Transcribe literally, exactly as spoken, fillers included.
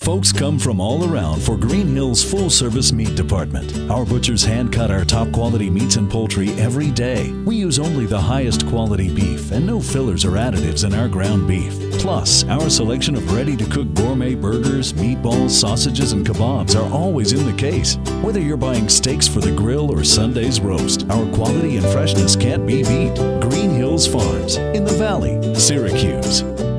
Folks come from all around for Green Hill's full-service meat department. Our butchers hand-cut our top-quality meats and poultry every day. We use only the highest quality beef and no fillers or additives in our ground beef. Plus, our selection of ready-to-cook gourmet burgers, meatballs, sausages, and kebabs are always in the case. Whether you're buying steaks for the grill or Sunday's roast, our quality and freshness can't be beat. Green Hills Farms in the Valley, Syracuse.